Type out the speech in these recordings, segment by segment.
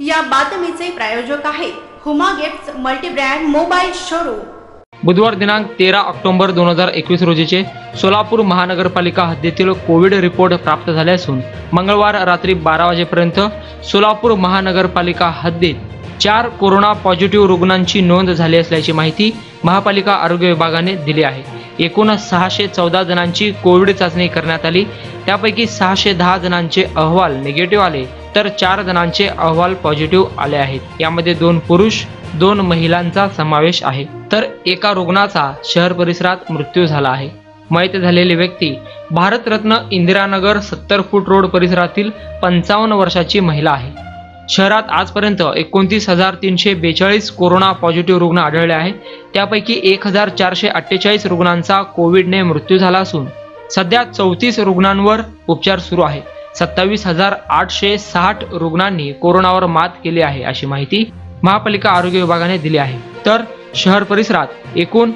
या बातमीचे प्रायोजक आहेत Huma gifts multibrand mobile showroom. बुधवार दिनांक 13 ऑक्टोबर 2021 रोजीचे सोलापूर महानगरपालिका हद्दीतील कोविड रिपोर्ट प्राप्त झाले असून मंगळवार रात्री 12 वाजेपर्यंत सोलापूर महानगरपालिका हद्दीत 4 कोरोना पॉझिटिव्ह रुग्णांची नोंद झाली असल्याची माहिती महापालिका आरोग्य विभागाने दिली आहे। एकूण 614 जणांची कोविड चाचणी करण्यात आली, त्यापैकी 610 जणांचे अहवाल निगेटिव्ह आले तर 4 जणांचे अहवाल पॉझिटिव्ह आले आहेत। यामध्ये 2 पुरुष 2 महिलांचा समावेश आहे, तर एका रुग्णाचा शहर परिसरात मृत्यू झाला आहे। मयत झालेली व्यक्ती भारतरत्न इंदिरानगर 70 फूट रोड परिसरातील 55 वर्षाची महिला आहे। शहरात आजपर्यंत 29,342 कोरोना पॉझिटिव्ह रुग्ण आढळले आहेत, त्यापैकी 1,448 रुग्णांचा कोविडने मृत्यू झाला असून सध्या 34 रुग्णांवर उपचार सुरू आहेत। 27,860 रुग्णांनी कोरोनावर मात केली आहे अशी माहिती महापालिका आरोग्य विभागाने दिली आहे। तर शहर परिसरात एकूण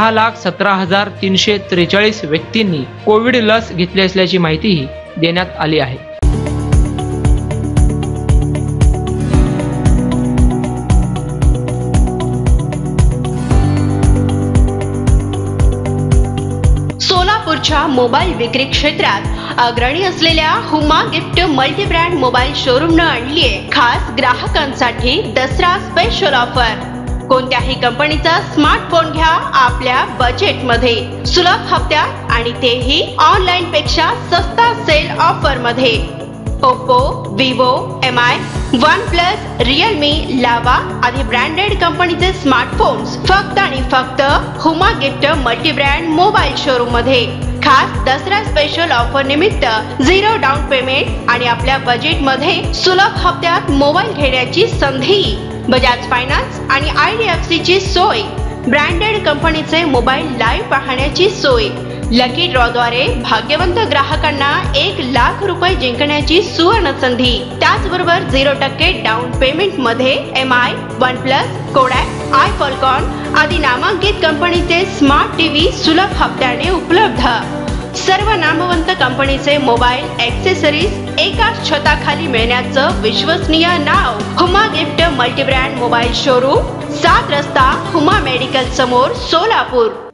6,17,343 व्यक्तींनी कोविड लस घेतली असल्याची माहितीही देण्यात आली आहे। सोलापूरच्या मोबाईल विक्री क्षेत्रात अग्रणी असलेल्या हुमा गिफ्ट मल्टीब्रँड मोबाईल शोरूमने आणली आहे खास ग्राहकांसाठी दसरा स्पेशल ऑफर। कोणत्याही कंपनीचा स्मार्टफोन घ्या आपल्या बजेटमध्ये, सुलभ हप्त्यात आणि तेही ऑनलाईन पेक्षा सस्ता सेल ऑफर मध्ये। Oppo, Vivo, MI, OnePlus, Realme, लावा आदी ब्रँडेड कंपनीचे स्मार्टफोन्स फक्त आणि फक्त Huma gift multibrand mobile showroom मध्ये। खास दसरा स्पेशल ऑफर निमित्त 0 डाऊन पेमेंट आणि आपल्या बजेट मध्ये सुलभ हप्त्यात मोबाईल घेण्याची संधी। बजाज फायनान्स आणि IDFC ची सोय, ब्रँडेड कंपनीचे मोबाईल लाईव्ह पाहण्याची सोय, लकी ड्रॉ द्वारे भाग्यवंत ग्राहकांना 1 लाख रुपये जिंकण्याची सुवर्ण संधी। त्याचबरोबर 0% डाऊन पेमेंट मध्ये MI, OnePlus, Kodak, iFalcon आदी नामांकित कंपनीचे स्मार्ट टीव्ही सुलभ हप्त्याने उपलब्ध। सर्व नामवंत कंपनीचे मोबाईल ॲक्सेसरीज एकाच छताखाली मिळण्याचं विश्वसनीय नाव Huma gift multibrand mobile showroom, 7 रस्ता हुमा मेडिकल समोर, सोलापूर।